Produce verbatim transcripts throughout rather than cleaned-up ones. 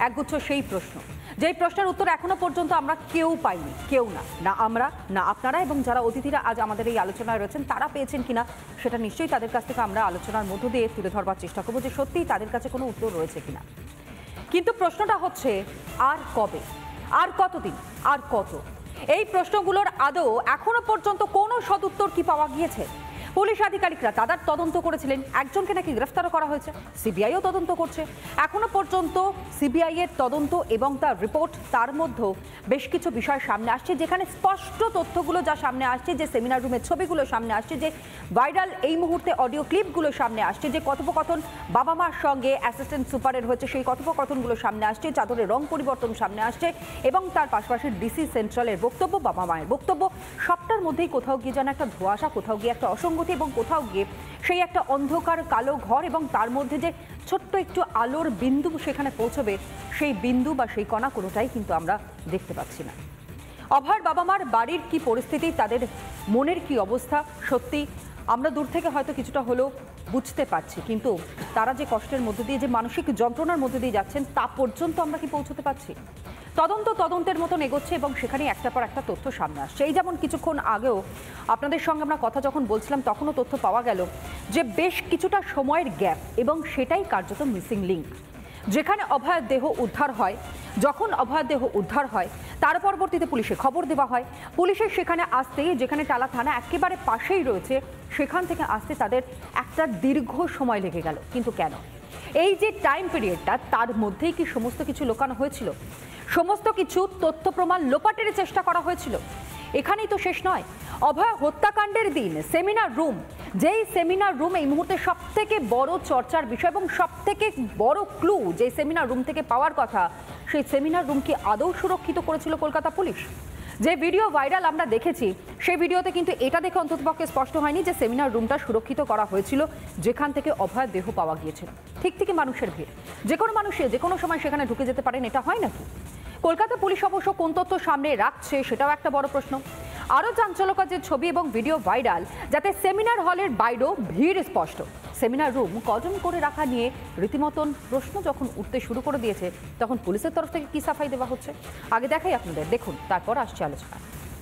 একগুচ্ছ সেই প্রশ্ন, যেই প্রশ্নের উত্তর এখনো পর্যন্ত আমরা কেউ পাইনি, কেউ না, না আমরা, না আপনারা, এবং যারা অতিথিরা আজ আমাদের এই আলোচনায় রয়েছেন তারা পেয়েছেন কিনা সেটা নিশ্চয়ই তাদের কাছ থেকে আমরা আলোচনার মধ্য দিয়ে তুলে ধরবার চেষ্টা করবো যে সত্যিই তাদের কাছে কোনো উত্তর রয়েছে কিনা। কিন্তু প্রশ্নটা হচ্ছে আর কবে, আর কতদিন, আর কত? এই প্রশ্নগুলোর আদৌ এখনো পর্যন্ত কোনো সদুত্তর কি পাওয়া গিয়েছে? পুলিশ আধিকারিকরা তাদের তদন্ত করেছিলেন, একজনকে নাকি গ্রেফতারও করা হয়েছে, সিবিআইও তদন্ত করছে। এখনো পর্যন্ত সিবিআই এর তদন্ত এবং তার রিপোর্ট, তার মধ্যে বেশ কিছু বিষয় সামনে আসছে, যেখানে স্পষ্ট তথ্যগুলো যা সামনে আসছে, যে সেমিনার রুমের ছবিগুলো সামনে আসছে, যে ভাইরাল এই মুহূর্তে অডিও ক্লিপগুলো সামনে আসছে, যে কথোপকথন বাবা মার সঙ্গে অ্যাসিস্ট্যান্ট সুপারের হয়েছে, সেই কথোপকথনগুলো সামনে আসছে, চাদরের রং পরিবর্তন সামনে আসছে, এবং তার পাশাপাশি ডিসি সেন্ট্রালের বক্তব্য, বাবা মায়ের বক্তব্য, সবটার মধ্যেই কোথাও গিয়ে যেন একটা ধোঁয়াশা, কোথাও গিয়ে একটা অসঙ্গতি, এবং কোথাও গিয়ে সেই একটা অন্ধকার কালো ঘর, এবং তার মধ্যে যে ছোট্ট একটু আলোর বিন্দু সেখানে পৌঁছবে, সেই বিন্দু বা সেই কণা কোনোটাই কিন্তু আমরা দেখতে পাচ্ছি না। অভয়ের বাবা মার বাড়ির কি পরিস্থিতি, তাদের মনের কি অবস্থা, সত্যি আমরা দূর থেকে হয়তো কিছুটা হলেও বুঝতে পারছি, কিন্তু তারা যে কষ্টের মধ্যে দিয়ে, যে মানসিক যন্ত্রণার মধ্যে দিয়ে যাচ্ছেন, তা পর্যন্ত আমরা কি পৌঁছতে পারছি? তদন্ত তদন্তের মতন এগোচ্ছে, এবং সেখানে একটা পর একটা তথ্য সামনে আসছে। এই যেমন কিছুক্ষণ আগেও আপনাদের সঙ্গে আমরা কথা যখন বলছিলাম, তখনও তথ্য পাওয়া গেল যে বেশ কিছুটা সময়ের গ্যাপ, এবং সেটাই কার্যত মিসিং লিঙ্ক। যেখানে অভয়ের দেহ উদ্ধার হয়, যখন অভয়ের দেহ উদ্ধার হয় তার পরবর্তীতে পুলিশে খবর দেওয়া হয়, পুলিশের সেখানে আসতে, যেখানে টালা থানা একেবারে পাশেই রয়েছে, সেখান থেকে আসতে তাদের একটা দীর্ঘ সময় লেগে গেল। কিন্তু কেন? এই যে টাইম পিরিয়ডটা, তার মধ্যেই কি সমস্ত কিছু লুকানো হয়েছিল? সমস্ত কিছু তথ্য প্রমাণ লোপাটের চেষ্টা করা হয়েছিল? এখানেই তো শেষ নয়। অভয় হত্যাকাণ্ডের দিন সেমিনার রুম, যেই সেমিনার রুম এই মুহূর্তে সব থেকে বড় চর্চার বিষয়, এবং সব থেকে বড় ক্লু যে সেমিনার রুম থেকে পাওয়ার কথা, সেই সেমিনার রুম কি আদৌ সুরক্ষিত করেছিল কলকাতা পুলিশ? যে ভিডিও ভাইরাল আমরা দেখেছি, সেই ভিডিওতে কিন্তু এটা দেখে অন্ততপক্ষে স্পষ্ট হয়নি যে সেমিনার রুমটা সুরক্ষিত করা হয়েছিল, যেখান থেকে অভয়ের দেহ পাওয়া গিয়েছিল। ঠিক থেকে মানুষের ভিড়, যে কোনো মানুষে যে কোনো সময় সেখানে ঢুকে যেতে পারেন, এটা হয় নাকি? কলকাতা পুলিশ অবশ্য কোন তথ্য সামনে রাখছে সেটাও একটা বড় প্রশ্ন। আরও চাঞ্চল্যকর যে ছবি এবং ভিডিও ভাইরাল, যাতে সেমিনার হলের বাইরেও ভিড় স্পষ্ট। সেমিনার রুম কজন করে রাখা নিয়ে রীতিমতন প্রশ্ন যখন উঠতে শুরু করে দিয়েছে, তখন পুলিশের তরফ থেকে কি সাফাই দেওয়া হচ্ছে আগে দেখাই আপনাদের, দেখুন, তারপর আসছে আলোচনা।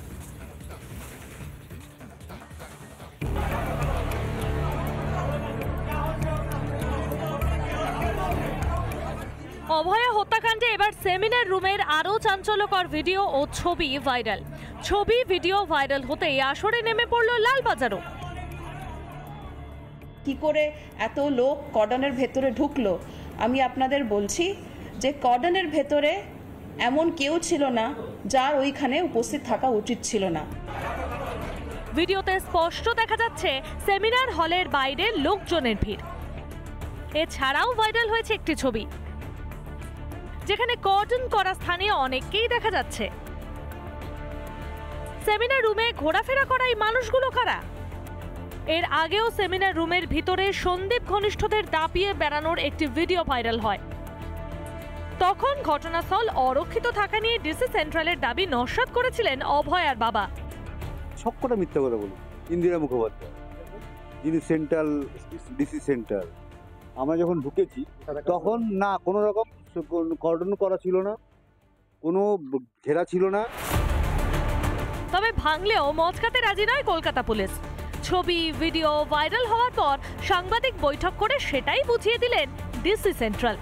অভয়া হত্যাকাণ্ডে এবার সেমিনার রুমের আরও চাঞ্চল্যকর ভিডিও ও ছবি ভাইরাল। ছবি ভিডিও ভাইরাল হতেই আসরে নেমে পড়ল লালবাজারও। কি করে এত লোক কর্ডনের ভেতরে ঢুকলো, আমি আপনাদের বলছি যে কর্ডনের ভেতরে এমন কেউ ছিল না যার ওইখানে উপস্থিত থাকা উচিত ছিল না। ভিডিওতে স্পষ্ট দেখা যাচ্ছে সেমিনার হলের বাইরে লোকজনের ভিড়। এছাড়াও ভাইরাল হয়েছে একটি ছবি, যেখানে কর্ডন করা স্থানীয় অনেককেই দেখা যাচ্ছে। সেমিনার রুমে ঘোরাফেরা করা এই মানুষগুলো কারা? এর আগেও সেমিনার রুমের ভিতরে সন্দীপ ঘনিষ্ঠদের দাপিয়ে বেড়ানোর একটি ভিডিও ভাইরাল হয়। তখন ঘটনাস্থল অরক্ষিত থাকা নিয়ে ডিসি সেন্ট্রালের দাবি নস্যাৎ করেছিলেন অভয়ার বাবা। সবকটা মিথ্যা কথা বলি। ইন্দিরা মুখোপাধ্যায়, যিনি সেন্ট্রাল ডিসি সেন্ট্রাল, আমরা যখন ঢুকেছি তখন না কোনো রকম কর্ডন করা ছিল না, কোনো ঘেরা ছিল না। তবে ভাঙলেও মচকাতে রাজি নয় কলকাতা পুলিশ। ছবি ভিডিও ভাইরাল হওয়ার পর সাংবাদিক বৈঠক করে সেটাই বুঝিয়ে দিলেন ডিসি সেন্ট্রাল।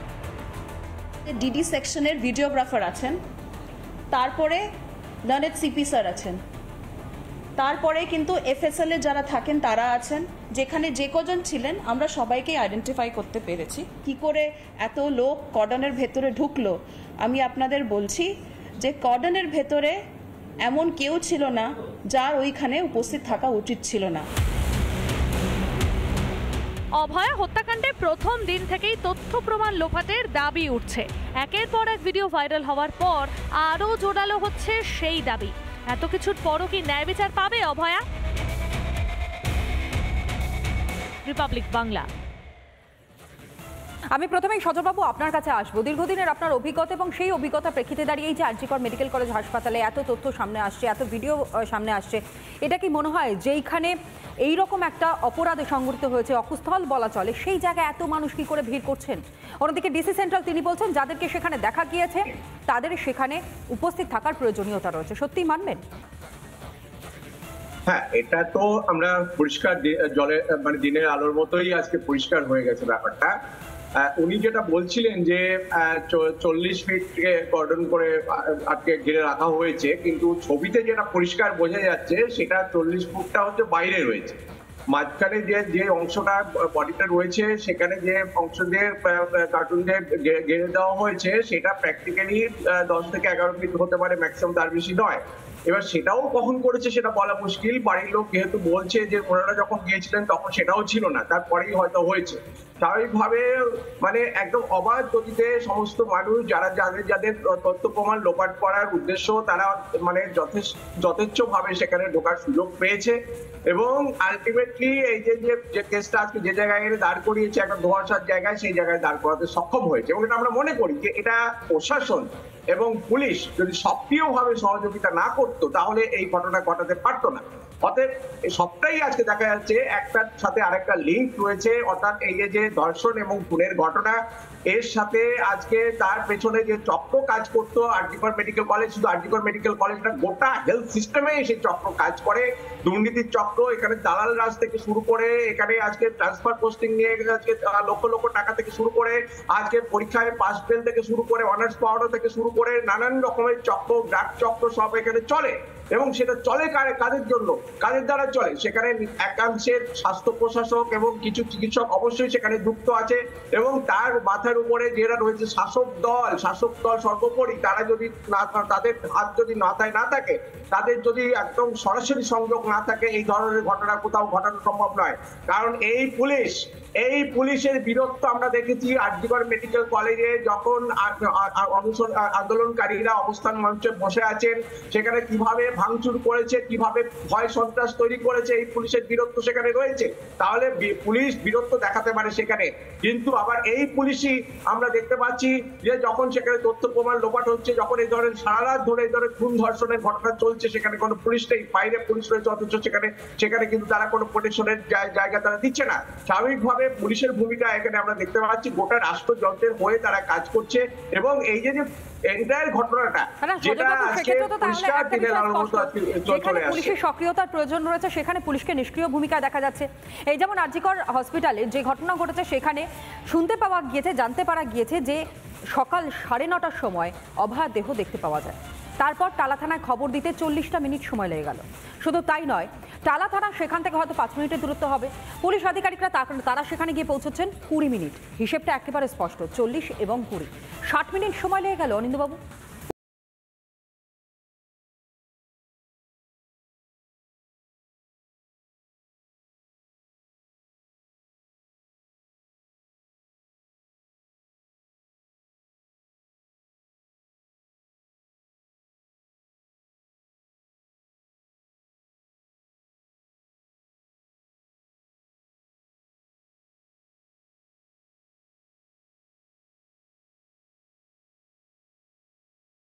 ডিডি সেকশনের ভিডিওগ্রাফার আছেন, তারপরে লার্নেড সিপি স্যার আছেন, তারপরে কিন্তু এফএসএল এ যারা থাকেন তারা আছেন। যেখানে যে কজন ছিলেন আমরা সবাইকে আইডেন্টিফাই করতে পেরেছি। কি করে এত লোক কর্ডনের ভেতরে ঢুকলো, আমি আপনাদের বলছি যে কর্ডনের ভেতরে এমন কেউ ছিল না যার ওইখানে উপস্থিত থাকা উচিত ছিল না। অভয়া হত্যাকাণ্ডে প্রথম দিন থেকেই তথ্য প্রমাণ লোপাটের দাবি উঠছে। একের পর এক ভিডিও ভাইরাল হওয়ার পর আরও জোরালো হচ্ছে সেই দাবি। এত কিছুর পরও কি ন্যায় বিচার পাবে অভয়া? রিপাবলিক বাংলা। আমি প্রথমেই সজলবাবু আপনার কাছে আসবো। দীর্ঘদিনের আপনার অভিজ্ঞতা এবং সেই অভিজ্ঞতা প্রেক্ষিতে দাঁড়িয়ে এই যে আর জি কর মেডিকেল কলেজ হাসপাতালে এত তথ্য সামনে আসছে, এত ভিডিও সামনে আসছে, এটা কি মনে হয় যেইখানে এইরকম একটা অপরাধে সংঘটিত হয়েছে, অকুস্থল বলা চলে, সেই জায়গায় এত মানুষ কি করে ভিড় করছেন? অন্যদিকে ডিসি সেন্ট্রাল তিনি বলছেন যাদেরকে সেখানে দেখা গিয়েছে তাদের সেখানে উপস্থিত থাকার প্রয়োজনীয়তা রয়েছে, সত্যি মানবেন? হ্যাঁ, এটা তো আমরা পরিষ্কার জলে মানে দিনের আলোর মতোই আজকে পরিষ্কার হয়ে গেছে ব্যাপারটা। উনি যেটা বলছিলেন যে চল্লিশ ফিটকে কর্ডন করে আজকে ঘিরে রাখা হয়েছে, কিন্তু ছবিতে যেটা পরিষ্কার বোঝা যাচ্ছে সেটা চল্লিশ ফুটটা হচ্ছে বাইরে রয়েছে। মাঝখানে যে যে অংশটা বডিটা রয়েছে সেখানে যে অংশ দিয়ে কার্টুন দিয়ে ঘিরে দেওয়া হয়েছে সেটা প্র্যাকটিক্যালি দশ থেকে এগারো ফিট হতে পারে, ম্যাক্সিমাম তার বেশি নয়। এবার সেটাও কখন করেছে সেটা বলা মুশকিল। বাড়ির লোক যেহেতু বলছে যে ওনারা যখন গিয়েছিলেন তখন সেটাও ছিল না, তারপরেই হয়তো হয়েছে। স্বাভাবিকভাবে মানে একদম অবাধ গতিতে সমস্ত মানুষ যারা যাদের যাদের তথ্য প্রমাণ লোপাট করার উদ্দেশ্য তারা মানে যথেষ্ট যথেচ্ছ ভাবে সেখানে ঢোকার সুযোগ পেয়েছে এবং আলটিমেটলি এই যে যে কেসটা আজকে যে জায়গায় এনে দাঁড় করিয়েছে একটা ধোঁয়াশার জায়গায়, সেই জায়গায় দাঁড় করাতে সক্ষম হয়েছে। এবং এটা আমরা মনে করি যে এটা প্রশাসন এবং পুলিশ যদি সক্রিয়ভাবে সহযোগিতা না করতো তাহলে এই ঘটনা ঘটাতে পারতো না। অতএব সবটাই আজকে দেখা যাচ্ছে একটার সাথে আরেকটা লিঙ্ক রয়েছে, অর্থাৎ এই যে ধর্ষণ এবং খুনের ঘটনা, এর সাথে আজকে তার পেছনে যে চক্র কাজ করতো আর জি কর মেডিকেল কলেজ, শুধু আর জি কর মেডিকেল কলেজটা গোটা হেলথ সিস্টেমে সেই চক্র কাজ করে, দুর্নীতির চক্র, এখানে দালাল রাজ থেকে শুরু করে এখানে আজকে ট্রান্সফার পোস্টিং নিয়ে আজকে লক্ষ লক্ষ টাকা থেকে শুরু করে আজকে পরীক্ষায় পাস ফেল থেকে শুরু করে অনার্স পাওয়ানো থেকে শুরু করে নানান রকমের চক্র ডাক চক্র সব এখানে চলে। এবং সেটা চলে কাদের জন্য, কাদের দ্বারা চলে? সেখানে একাংশের স্বাস্থ্য প্রশাসক এবং কিছু চিকিৎসক অবশ্যই সেখানে যুক্ত আছে এবং তার মাথার উপরে যারা রয়েছে শাসক দল, শাসক দল সর্বোপরি, তারা যদি তাদের হাত যদি মাথায় না থাকে, তাদের যদি একদম সরাসরি সংযোগ না থাকে, এই ধরনের ঘটনা কোথাও ঘটানো সম্ভব নয়। কারণ এই পুলিশ এই পুলিশের বীরত্ব আমরা দেখেছি আর জি কর মেডিকেল কলেজে যখন আন্দোলনকারীরা অবস্থান মঞ্চে বসে আছেন, সেখানে কিভাবে ভাঙচুর করেছে, কিভাবে ভয় সন্ত্রাস তৈরি করেছে, এই পুলিশের বীরত্ব সেখানে রয়েছে। তাহলে পুলিশ বীরত্ব দেখাতে পারে সেখানে, কিন্তু আবার এই পুলিশই আমরা দেখতে পাচ্ছি যে যখন সেখানে তথ্য প্রমাণ লোপাট হচ্ছে, যখন এই ধরনের সারা রাত ধরে এই ধরনের খুন ধর্ষণের ঘটনা চলছে, সেখানে কোনো পুলিশ নেই, বাইরে পুলিশ রয়েছে, অথচ সেখানে সেখানে কিন্তু তারা কোনো প্রোটেকশনের জায়গা তারা দিচ্ছে না। স্বাভাবিকভাবে পুলিশের ভূমিকা এখানে আমরা দেখতে পাচ্ছি গোটা রাষ্ট্রযন্ত্রের হয়ে তারা কাজ করছে এবং এই যে এন্টায়ার ঘটনাটা যেটা আজকে পরিষ্কার দিনের আলোর মতো চলে আসছে, পুলিশের সক্রিয়তার প্রয়োজন রয়েছে, সেখানে পুলিশকে নিষ্ক্রিয় ভূমিকা দেখা যাচ্ছে। এই যেমন আর জি কর হসপিটালে যে ঘটনা ঘটেছে সেখানে শুনতে পাওয়া গিয়েছে, জানতে পারা গিয়েছে যে সকাল সাড়ে নটার সময় অভয়া দেহ দেখতে পাওয়া যায়। তারপর টালা থানায় খবর দিতে চল্লিশটা মিনিট সময় লেগে গেল। শুধু তাই নয়, টালা থানা সেখান থেকে হয়তো পাঁচ মিনিটের দূরত্ব হবে, পুলিশ আধিকারিকরা তারা সেখানে গিয়ে পৌঁছচ্ছেন কুড়ি মিনিট। হিসেবটা একেবারে স্পষ্ট, চল্লিশ এবং কুড়ি, ষাট মিনিট সময় লেগে গেল অনিন্দবাবু।